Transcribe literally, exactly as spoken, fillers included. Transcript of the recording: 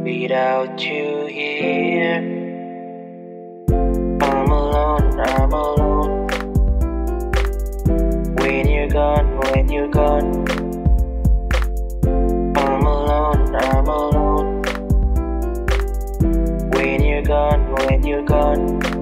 without you here. I'm alone, I'm alone. When you're gone, when you're gone. I'm alone, I'm alone. When you're gone, when you're gone.